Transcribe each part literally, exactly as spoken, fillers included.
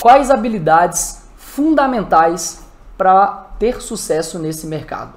quais habilidades fundamentais para ter sucesso nesse mercado?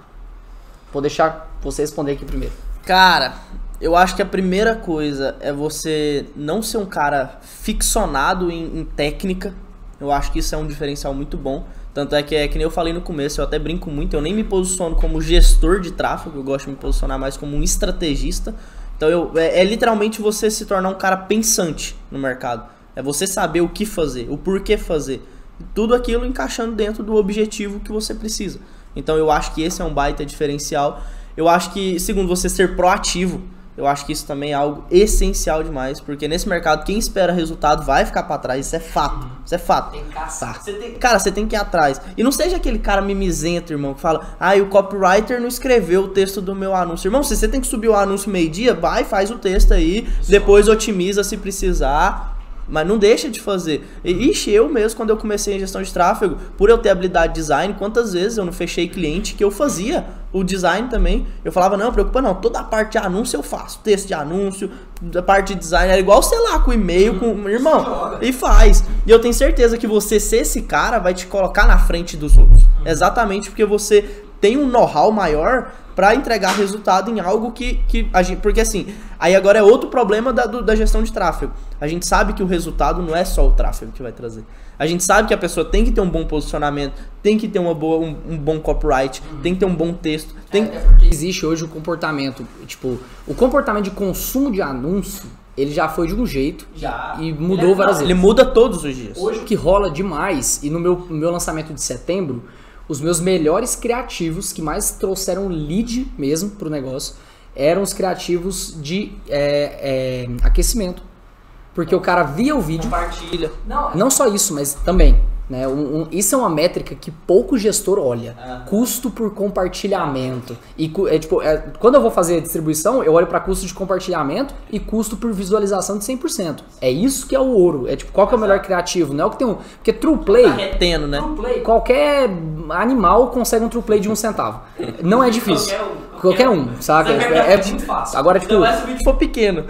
Vou deixar você responder aqui primeiro. Cara, eu acho que a primeira coisa é você não ser um cara ficcionado em, em técnica. Eu acho que isso é um diferencial muito bom. Tanto é que, é que nem eu falei no começo, eu até brinco muito, eu nem me posiciono como gestor de tráfego, eu gosto de me posicionar mais como um estrategista. Então eu, é, é literalmente você se tornar um cara pensante no mercado. É você saber o que fazer, o porquê fazer. Tudo aquilo encaixando dentro do objetivo que você precisa. Então eu acho que esse é um baita diferencial. Eu acho que, segundo, você ser proativo. Eu acho que isso também é algo essencial demais, porque nesse mercado quem espera resultado vai ficar pra trás, isso é fato, isso é fato. Tem que caçar. Você tem, cara, você tem que ir atrás. E não seja aquele cara mimizento, irmão, que fala, ah, e o copywriter não escreveu o texto do meu anúncio. Irmão, se você tem que subir o anúncio meio-dia, vai, faz o texto aí, depois otimiza se precisar. Mas não deixa de fazer. E, ixi, eu mesmo, quando eu comecei em gestão de tráfego, por eu ter habilidade de design, quantas vezes eu não fechei cliente que eu fazia o design também. Eu falava, não, preocupa não, toda a parte de anúncio eu faço. Texto de anúncio, da parte de design, era igual, sei lá, com e-mail, com... Irmão, e faz. E eu tenho certeza que você ser esse cara vai te colocar na frente dos outros. Exatamente porque você tem um know-how maior para entregar resultado em algo que, que a gente... Porque assim, aí agora é outro problema da, do, da gestão de tráfego. A gente sabe que o resultado não é só o tráfego que vai trazer. A gente sabe que a pessoa tem que ter um bom posicionamento, tem que ter uma boa, um, um bom copyright, uhum. tem que ter um bom texto. Tem... É, é porque existe hoje o comportamento, tipo, o comportamento de consumo de anúncio, ele já foi de um jeito já. e mudou é, várias não, vezes. Ele muda todos os dias. Hoje o que rola demais, e no meu, no meu lançamento de setembro, os meus melhores criativos, que mais trouxeram lead mesmo pro negócio, eram os criativos de é, é, aquecimento. Porque o cara via o vídeo... Compartilha. Não, não só isso, mas também. Né, um, um, isso é uma métrica que pouco gestor olha. Ah. Custo por compartilhamento. E, é, tipo, é, quando eu vou fazer distribuição, eu olho para custo de compartilhamento e custo por visualização de cem por cento. É isso que é o ouro. É tipo, qual que é o melhor criativo? Não é o que tem um... Porque true play... Tá retendo, né? True play, qualquer animal consegue um true play de um centavo. Não é difícil. Qualquer um. Qualquer um, saca? É, é muito fácil. Agora, tipo... Então, se o vídeo for pequeno.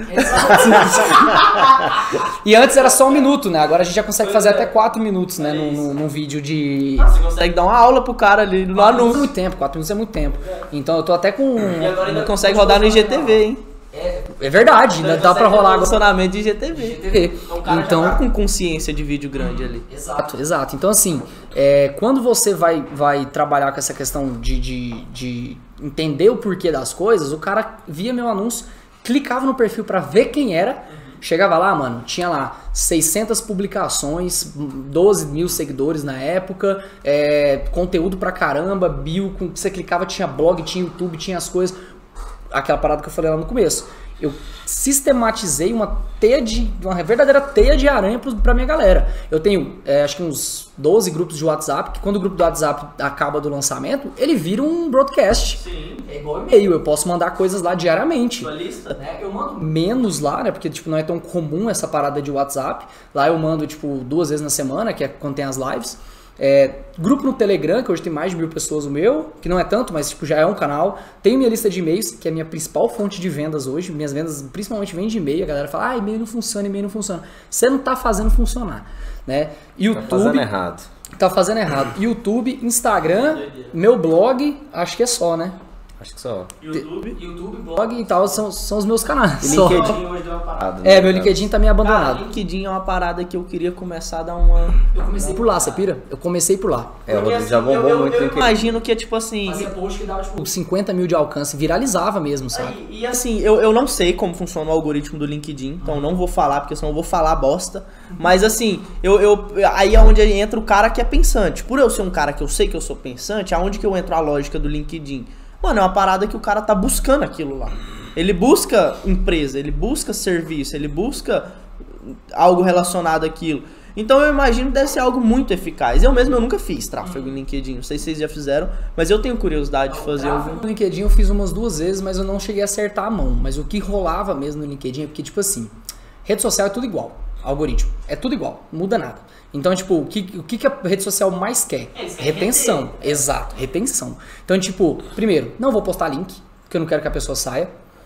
E antes era só um minuto, né? Agora a gente já consegue fazer até quatro minutos, né? Num, num, num vídeo de... Ah, você consegue dar uma aula pro cara ali no anúncio. É muito tempo, quatro minutos é muito tempo. Então eu tô até com... E agora ainda consegue rodar no I G T V, hein? É, é verdade, ainda dá pra rolar agora. Funcionamento de I G T V. I G T V. Então, então já tá com consciência de vídeo grande ali. Exato, exato. Então assim, é, quando você vai, vai trabalhar com essa questão de, de, de entender o porquê das coisas, o cara via meu anúncio, clicava no perfil pra ver quem era, chegava lá, mano, tinha lá seiscentas publicações, doze mil seguidores na época, é, conteúdo pra caramba, bio, com, você clicava, tinha blog, tinha YouTube, tinha as coisas... Aquela parada que eu falei lá no começo. Eu sistematizei uma teia de... uma verdadeira teia de aranha pra minha galera. Eu tenho, é, acho que uns doze grupos de WhatsApp, que quando o grupo do WhatsApp acaba do lançamento, ele vira um broadcast. Sim. É igual e-mail, eu posso mandar coisas lá diariamente. Sua lista? Né? Eu mando menos lá, né? Porque tipo, não é tão comum essa parada de WhatsApp. Lá eu mando tipo duas vezes na semana, que é quando tem as lives. É, grupo no Telegram, que hoje tem mais de mil pessoas o meu, que não é tanto, mas tipo, já é um canal. Tenho minha lista de e-mails, que é a minha principal fonte de vendas hoje. Minhas vendas principalmente vêm de e-mail. A galera fala, ah, e-mail não funciona, e-mail não funciona. Você não tá fazendo funcionar, né? YouTube, tá fazendo errado. Tá fazendo errado. YouTube, Instagram, meu blog, acho que é só, né? Acho que só. YouTube, YouTube, blog e tal, são, são os meus canais. E LinkedIn hoje deu uma parada. É, meu LinkedIn tá meio abandonado. Cara, LinkedIn é uma parada que eu queria começar a dar uma... Eu comecei por lá, você pira? Eu comecei por lá. É, o Rodrigo já bombou eu, eu, muito eu LinkedIn. imagino que é tipo assim... Fazia post que dava tipo cinquenta mil de alcance, viralizava mesmo, sabe? E, e assim, eu, eu não sei como funciona o algoritmo do LinkedIn, então não vou falar, porque senão eu vou falar bosta. Mas assim, eu, eu, aí é onde entra o cara que é pensante. Por eu ser um cara que eu sei que eu sou pensante, aonde que eu entro a lógica do LinkedIn? Mano, é uma parada que o cara tá buscando aquilo lá. Ele busca empresa, ele busca serviço, ele busca algo relacionado àquilo. Então eu imagino que deve ser algo muito eficaz. Eu mesmo eu nunca fiz tráfego em LinkedIn, não sei se vocês já fizeram, mas eu tenho curiosidade de fazer algum. No LinkedIn eu fiz umas duas vezes, mas eu não cheguei a acertar a mão. Mas o que rolava mesmo no LinkedIn é porque, tipo assim, rede social é tudo igual, algoritmo, é tudo igual, não muda nada. Então, tipo, o que, o que a rede social mais quer? É retenção. Exato, retenção. Então, tipo, primeiro, não vou postar link, porque eu não quero que a pessoa saia.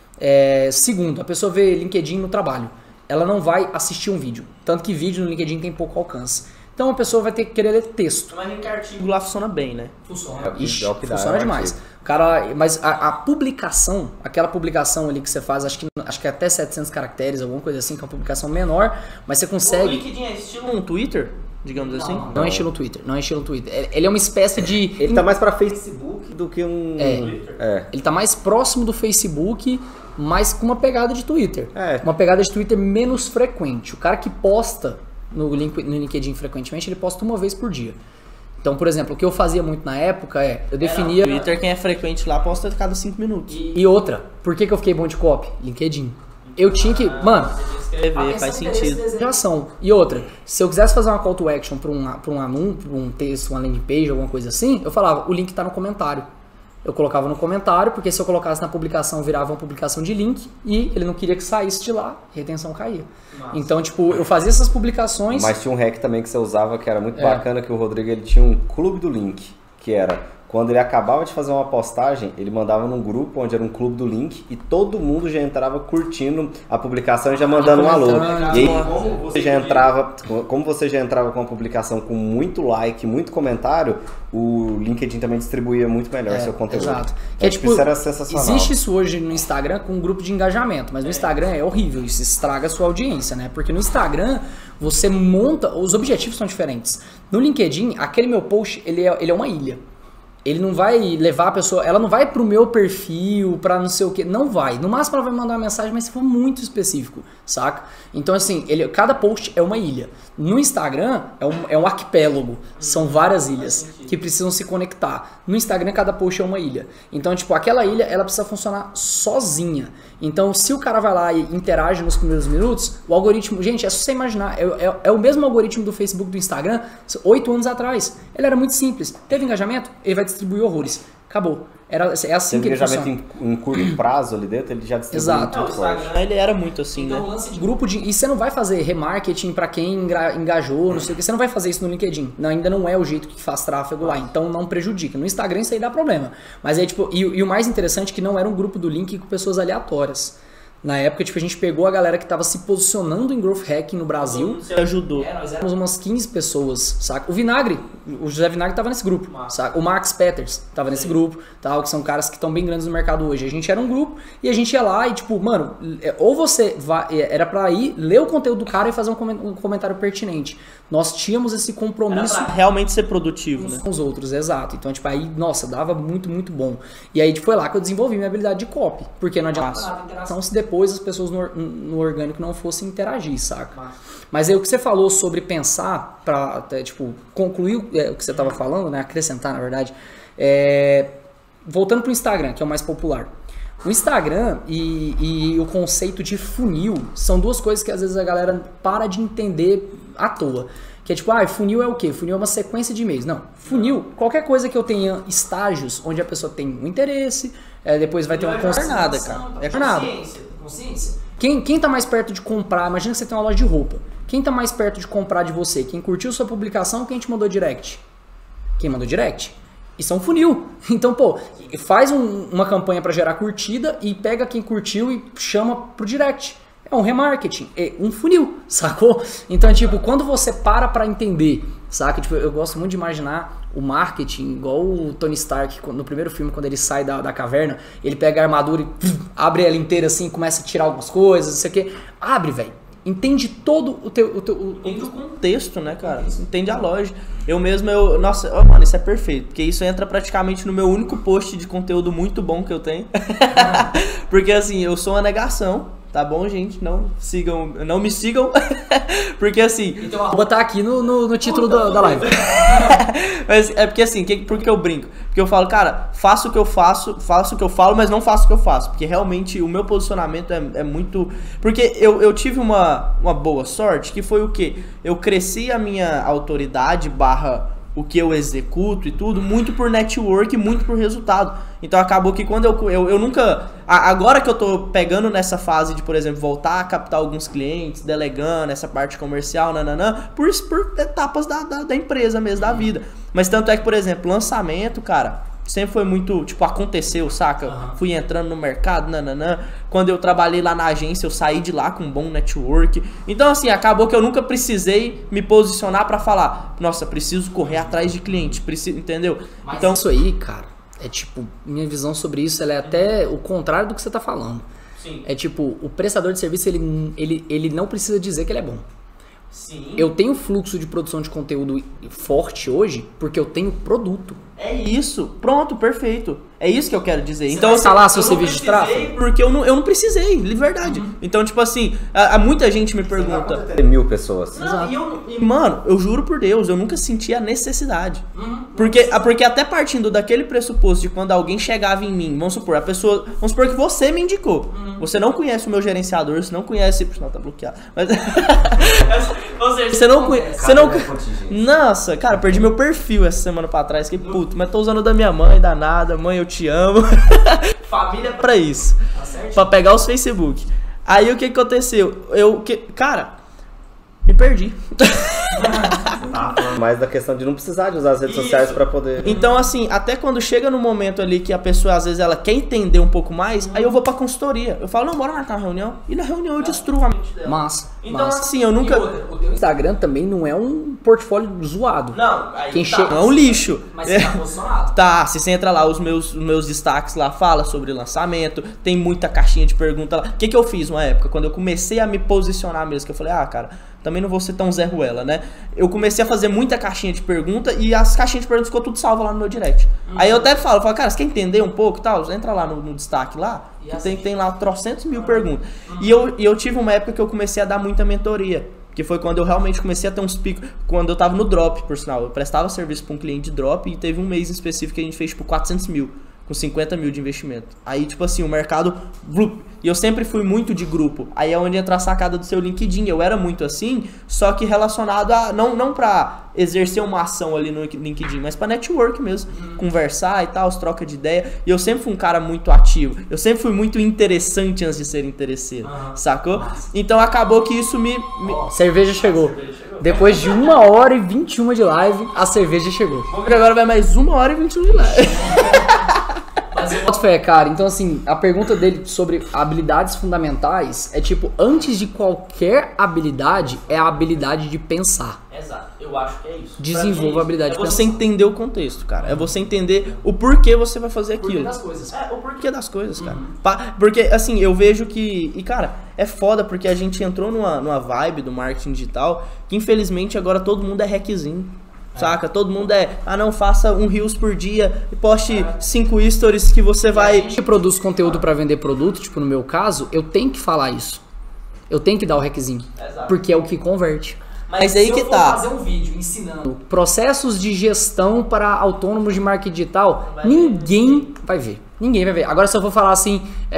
É, segundo, a pessoa vê LinkedIn no trabalho. Ela não vai assistir um vídeo. Tanto que vídeo no LinkedIn tem pouco alcance. Então a pessoa vai ter que querer ler texto. Mas em artigo lá funciona bem, né? Funciona. É o que- Ixi, é o que dá, funciona é o demais. artigo. Cara, mas a, a publicação, aquela publicação ali que você faz, acho que, acho que é até setecentos caracteres, alguma coisa assim, que é uma publicação menor, mas você O consegue... LinkedIn é estilo um Twitter, digamos assim? Não é estilo Twitter, não é estilo Twitter. Ele é uma espécie de... Ele tá mais pra Facebook do que um... É. É. Ele tá mais próximo do Facebook, mas com uma pegada de Twitter. É. Uma pegada de Twitter menos frequente. O cara que posta no, link, no LinkedIn frequentemente, ele posta uma vez por dia. Então, por exemplo, o que eu fazia muito na época é, eu definia... Twitter, quem é frequente lá, posta a cada cinco minutos. E outra, por que, que eu fiquei bom de copy? LinkedIn. Eu tinha que... Mano... Escrever, faz sentido. Ação. E outra, se eu quisesse fazer uma call to action para um, pra um anúncio, pra um texto, uma landing page, alguma coisa assim, eu falava, o link tá no comentário. Eu colocava no comentário, porque se eu colocasse na publicação, virava uma publicação de link, e ele não queria que saísse de lá, retenção caía. Nossa. Então, tipo, eu fazia essas publicações... Mas tinha um hack também que você usava que era muito É. bacana, que o Rodrigo ele tinha um clube do link, que era... Quando ele acabava de fazer uma postagem, ele mandava num grupo onde era um clube do link e todo mundo já entrava curtindo a publicação e já mandando um alô. E aí, como você já entrava, como você já entrava com uma publicação com muito like, muito comentário, o LinkedIn também distribuía muito melhor É, seu conteúdo. Exato. Então, Que é, tipo, isso era sensacional. existe isso hoje no Instagram com um grupo de engajamento, mas no Instagram é horrível, isso estraga a sua audiência, né? Porque no Instagram você monta, os objetivos são diferentes. No LinkedIn, aquele meu post, ele é, ele é uma ilha. Ele não vai levar a pessoa, ela não vai pro meu perfil, pra não sei o que, não vai. No máximo ela vai mandar uma mensagem, mas se for muito específico, saca? Então assim, ele, cada post é uma ilha. No Instagram é um, é um arquipélago, são várias ilhas que precisam se conectar. No Instagram cada post é uma ilha. Então tipo, aquela ilha ela precisa funcionar sozinha. Então se o cara vai lá e interage nos primeiros minutos, o algoritmo, gente, é só você imaginar, é, é, é o mesmo algoritmo do Facebook, do Instagram, oito anos atrás. Ele era muito simples, teve engajamento, ele vai distribuir horrores. Acabou. Era, é assim Teve que ele engajamento funciona. em, em curto prazo ali dentro, ele já distribuiu Exato. muito forte. Ele era muito assim, Então, né? lance de grupo de. E você não vai fazer remarketing pra quem engra- engajou, não sei o que. Você não vai fazer isso no LinkedIn. Não, ainda não é o jeito que faz tráfego lá. Então não prejudica. No Instagram isso aí dá problema. Mas aí, tipo, e, e o mais interessante é que não era um grupo do link com pessoas aleatórias. Na época, tipo, a gente pegou a galera que tava se posicionando em growth hacking no Brasil. Você ajudou. É, nós éramos umas quinze pessoas, saca? O Vinagre, o José Vinagre tava nesse grupo, saca? O Max Peters tava nesse grupo, tal, que são caras que estão bem grandes no mercado hoje. A gente era um grupo e a gente ia lá e tipo, mano, ou você vai, era pra ir ler o conteúdo do cara e fazer um comen- um comentário pertinente. Nós tínhamos esse compromisso Pra realmente ser produtivo, né? com os outros, exato. Então, tipo, aí, nossa, dava muito, muito bom. E aí, tipo, foi lá que eu desenvolvi minha habilidade de copy. Porque não adianta nada interação se depois as pessoas no, or- no orgânico não fossem interagir, saca? Mas aí o que você falou sobre pensar, pra, até, tipo, concluir é, o que você tava falando, né? Acrescentar, na verdade. É, voltando pro Instagram, que é o mais popular. O Instagram e, e o conceito de funil são duas coisas que às vezes a galera para de entender à toa. Que é tipo, ah, funil é o quê? Funil é uma sequência de e-mails. Não, funil, qualquer coisa que eu tenha estágios onde a pessoa tem um interesse, é, depois vai ter uma jornada, conversação, cara. É jornada. Quem, quem tá mais perto de comprar, imagina que você tem uma loja de roupa. Quem tá mais perto de comprar de você? Quem curtiu sua publicação ou quem te mandou direct? Quem mandou direct? Isso é um funil. Então, pô, faz um- uma campanha para gerar curtida e pega quem curtiu e chama pro direct. É um remarketing, é um funil, sacou? Então, tipo, quando você para pra entender, saca? Tipo, eu gosto muito de imaginar o marketing igual o Tony Stark no primeiro filme, quando ele sai da, da caverna, ele pega a armadura e pum, abre ela inteira assim, começa a tirar algumas coisas, não sei o que. Abre, velho. Entende todo o teu... O teu o, Entende o contexto, né, cara? Entende a lógica. Eu mesmo, eu... Nossa, oh, mano, isso é perfeito. Porque isso entra praticamente no meu único post de conteúdo muito bom que eu tenho. Porque, assim, eu sou uma negação, tá bom, gente? Não sigam... Não me sigam. Porque, assim... Então, a arroba tá aqui no, no, no título da, da live. Mas é porque, assim, que, por que eu brinco? Porque eu falo, cara, faço o que eu faço, faço o que eu falo, mas não faço o que eu faço. Porque, realmente, o meu posicionamento é, é muito... Porque eu, eu tive uma, uma boa sorte, que foi o quê? Eu cresci a minha autoridade barra o que eu executo e tudo, muito por network e muito por resultado. Então acabou que quando eu, eu, eu nunca... a- Agora que eu tô pegando nessa fase de, por exemplo, voltar a captar alguns clientes, delegando essa parte comercial, nananã, por, por etapas da, da, da empresa mesmo, da vida. Mas tanto é que, por exemplo, lançamento, cara, sempre foi muito, tipo, aconteceu, saca? Uhum. Fui entrando no mercado, nananã. Quando eu trabalhei lá na agência, eu saí de lá com um bom network. Então, assim, acabou que eu nunca precisei me posicionar pra falar, nossa, preciso correr atrás de cliente, preciso, entendeu? Mas então, isso aí, cara, é tipo, minha visão sobre isso, ela é até o contrário do que você tá falando. Sim. É tipo, o prestador de serviço, ele, ele, ele não precisa dizer que ele é bom. Sim. Eu tenho fluxo de produção de conteúdo forte hoje porque eu tenho produto. É isso. Pronto, perfeito. É isso que eu quero dizer. Você então, vai falar seu serviço de tráfego? Porque eu não, eu não precisei, de verdade. Uhum. Então, tipo assim, a, a muita gente me pergunta... Tem mil pessoas. Não, e, eu, e, mano, eu juro por Deus, eu nunca senti a necessidade. Uhum. Porque, porque até partindo daquele pressuposto de quando alguém chegava em mim, vamos supor, a pessoa... Vamos supor que você me indicou. Uhum. Você não conhece o meu gerenciador, você não conhece... Não, tá bloqueado. Mas... Ou seja, você não conhece... Você não... Nossa, cara, perdi meu perfil essa semana pra trás, que puto. Mas tô usando da minha mãe, danada. Mãe, eu te amo. Família é pra isso. Tá, pra pegar os Facebook. Aí o que aconteceu? Eu, que, cara, me perdi. Ah, mais da questão de não precisar de usar as redes Isso. sociais pra poder... Então, assim, até quando chega no momento ali que a pessoa, às vezes, ela quer entender um pouco mais, aí eu vou pra consultoria. Eu falo, não, bora marcar uma reunião. E na reunião eu destruo a mente dela. Massa. Então, massa. assim, eu nunca... Outra, o teu Instagram também não é um portfólio zoado. Não, aí Quem tá, chega... é um lixo. Mas você tá posicionado. Tá, se você entra lá, os meus, os meus destaques lá, fala sobre lançamento, tem muita caixinha de pergunta lá. O que que eu fiz uma época, quando eu comecei a me posicionar mesmo, que eu falei, ah, cara, também não vou ser tão Zé Ruela, né? Eu comecei a fazer muita caixinha de pergunta e as caixinhas de perguntas ficou tudo salvo lá no meu direct. Uhum. Aí eu até falo, falo, cara, você quer entender um pouco e tal? Entra lá no, no destaque lá, que tem, tem lá trocentos mil uhum. perguntas. Uhum. E, eu, e eu tive uma época que eu comecei a dar muita mentoria. Que foi quando eu realmente comecei a ter uns picos. Quando eu tava no drop, por sinal. Eu prestava serviço pra um cliente de drop e teve um mês em específico que a gente fez tipo quatrocentos mil. Com cinquenta mil de investimento. Aí, tipo assim, o mercado... E eu sempre fui muito de grupo. Aí é onde entra a sacada do seu LinkedIn. Eu era muito assim, só que relacionado a... Não, não pra exercer uma ação ali no LinkedIn, mas pra network mesmo. Uhum. Conversar e tal, as trocas de ideia. E eu sempre fui um cara muito ativo. Eu sempre fui muito interessante antes de ser interesseiro. Uhum. Sacou? Nossa. Então acabou que isso me... me... Cerveja chegou. A cerveja chegou. Depois de uma hora e vinte e uma de live, a cerveja chegou. Agora vai mais uma hora e vinte e uma de live. Mas eu boto fé, cara. Então, assim, a pergunta dele sobre habilidades fundamentais é tipo, antes de qualquer habilidade, é a habilidade de pensar. Exato, eu acho que é isso. Desenvolva a habilidade é de pensar. É você entender o contexto, cara. É você entender o porquê você vai fazer aquilo. O porquê das coisas. É, o porquê das coisas, cara. Uhum. Porque, assim, eu vejo que... E, cara, é foda porque a gente entrou numa, numa vibe do marketing digital que, infelizmente, agora todo mundo é hackzinho. Saca? Todo mundo é, ah não, faça um reels por dia e poste cinco stories que você vai... A gente produz conteúdo pra vender produto, tipo no meu caso, eu tenho que falar isso. Eu tenho que dar o hackzinho. Exato. Porque é o que converte. Mas aí que tá. Se eu for fazer um vídeo ensinando processos de gestão para autônomos de marketing digital, ninguém vai ver. Ninguém vai ver. Agora se eu for falar assim,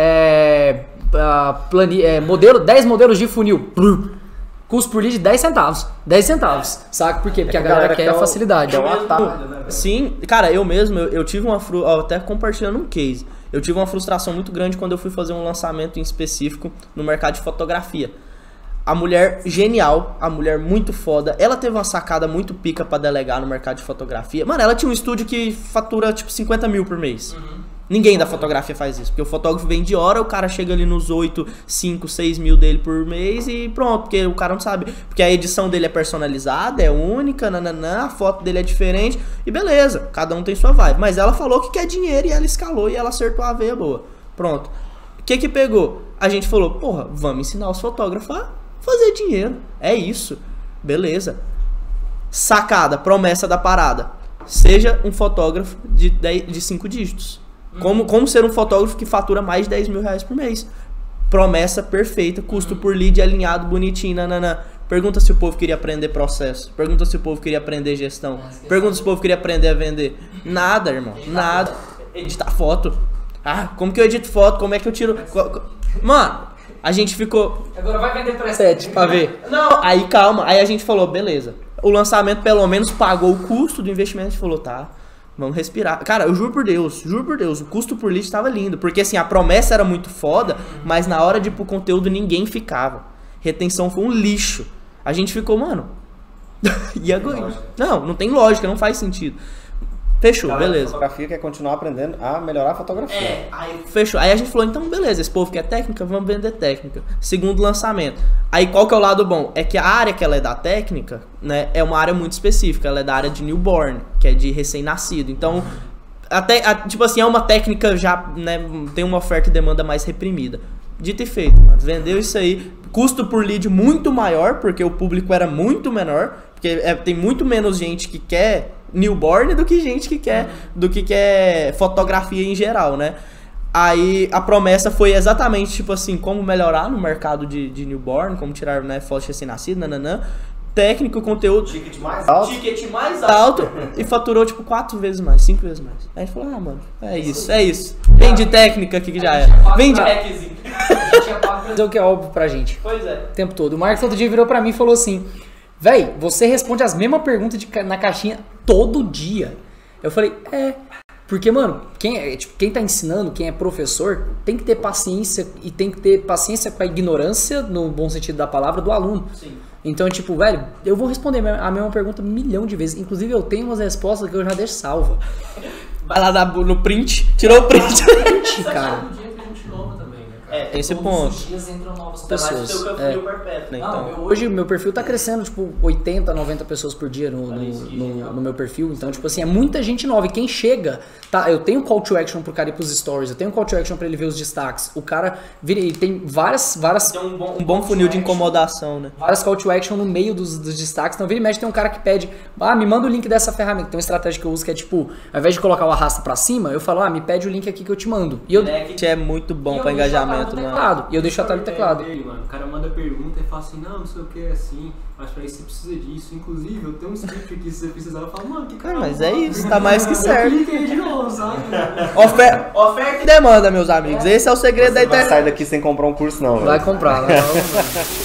é, plane... é, modelo, dez modelos de funil... Custo por lead de dez centavos. dez centavos. Sabe por quê? Porque é a galera, galera quer, quer facilidade. É um atalho, né, sim, cara, eu mesmo, eu, eu tive uma frustração, até compartilhando um case, eu tive uma frustração muito grande quando eu fui fazer um lançamento em específico no mercado de fotografia. A mulher genial, a mulher muito foda, ela teve uma sacada muito pica pra delegar no mercado de fotografia. Mano, ela tinha um estúdio que fatura tipo cinquenta mil por mês. Uhum. Ninguém da fotografia faz isso, porque o fotógrafo vem de hora, o cara chega ali nos oito, cinco, seis mil dele por mês e pronto, porque o cara não sabe, porque a edição dele é personalizada, é única, nananã, a foto dele é diferente e beleza, cada um tem sua vibe, mas ela falou que quer dinheiro e ela escalou e ela acertou a veia boa, pronto. O que que pegou? A gente falou, porra, vamos ensinar os fotógrafos a fazer dinheiro, é isso, beleza. Sacada, promessa da parada, seja um fotógrafo de, de cinco dígitos. Como, como ser um fotógrafo que fatura mais de dez mil reais por mês. Promessa perfeita, custo por lead alinhado, bonitinho, nananã. Pergunta se o povo queria aprender processo. Pergunta se o povo queria aprender gestão. Pergunta se o povo queria aprender a vender. Nada, irmão. Nada. Editar foto. Ah, como que eu edito foto? Como é que eu tiro... Mano, a gente ficou... Agora vai vender preset pra ver. Não, aí calma. Aí a gente falou, beleza. O lançamento pelo menos pagou o custo do investimento. A gente falou, tá... Vamos respirar. Cara, eu juro por Deus, juro por Deus, o custo por lead tava lindo. Porque assim, a promessa era muito foda, mas na hora de ir pro conteúdo ninguém ficava. Retenção foi um lixo. A gente ficou, mano... e agora? Não, não tem lógica, não faz sentido. Fechou, Galera, beleza. fotografia quer continuar aprendendo a melhorar a fotografia. É, aí fechou. Aí a gente falou, então beleza, esse povo quer técnica, vamos vender técnica. Segundo lançamento. Aí qual que é o lado bom? É que a área que ela é da técnica, né, é uma área muito específica. Ela é da área de newborn, que é de recém-nascido. Então, até, a, tipo assim, é uma técnica já, né, tem uma oferta e demanda mais reprimida. Dito e feito, mano. Vendeu isso aí. Custo por lead muito maior, porque o público era muito menor. Porque é, tem muito menos gente que quer newborn do que gente que quer, do que quer fotografia em geral, né? Aí a promessa foi exatamente, tipo assim, como melhorar no mercado de, de newborn, como tirar, né, foto de recém-nascido, nananã. Técnico, conteúdo, Ticket mais alto. ticket mais alto e faturou tipo quatro vezes mais, cinco vezes mais. Aí a gente falou, ah, mano, é isso, é isso. Vende técnica aqui que já é. Vende hackzinho. Fazer o que é óbvio pra gente. Pois é. O tempo todo. O Marcos outro dia virou pra mim e falou assim: véi, você responde as mesmas perguntas de, ca- na caixinha todo dia. Eu falei, é. Porque, mano, quem, é, tipo, quem tá ensinando, quem é professor, tem que ter paciência e tem que ter paciência com a ignorância, no bom sentido da palavra, do aluno. Sim. Então, tipo, velho, eu vou responder a mesma pergunta um milhão de vezes. Inclusive, eu tenho umas respostas que eu já deixo salva. Vai lá na- no print, tirou o print. Cara, Todo dia tem gente nova também, né, cara? É, tem esse Todos ponto. os dias entram novas Pessoas. pessoas. É. perpétuo, né? Não, Então. eu- hoje meu perfil tá crescendo, tipo, oitenta, noventa pessoas por dia no, no, no- no meu perfil. Então, tipo assim, é muita gente nova. E quem chega, tá? Eu tenho call to action pro cara ir pros stories, eu tenho call to action pra ele ver os destaques. O cara vira, ele tem várias, várias, Tem um bom, um bom funil de incomodação, né? várias call to action no meio dos, dos destaques. Então, vira e mexe, tem um cara que pede, ah, me manda o link dessa ferramenta. Tem uma estratégia que eu uso que é tipo, ao invés de colocar o arrasta pra cima, eu falo, ah, me pede o link aqui que eu te mando. E eu, Que é muito bom e eu pra deixo engajamento, atalho no mano. teclado. E eu deixo atalho no teclado. Dele, mano. O cara manda pergunta e fala assim, não, não sei o que é assim, mas pra isso você precisa disso. Inclusive, eu tenho um script aqui, se você precisar, eu falo, mano, que cara. Ah, mas é isso, tá mais que certo. Eu cliquei de novo, sabe? Ofer- Oferta e demanda, meus amigos. Esse é o segredo da Você vai internet. sair daqui sem comprar um curso, não. Vai velho. comprar, vai comprar.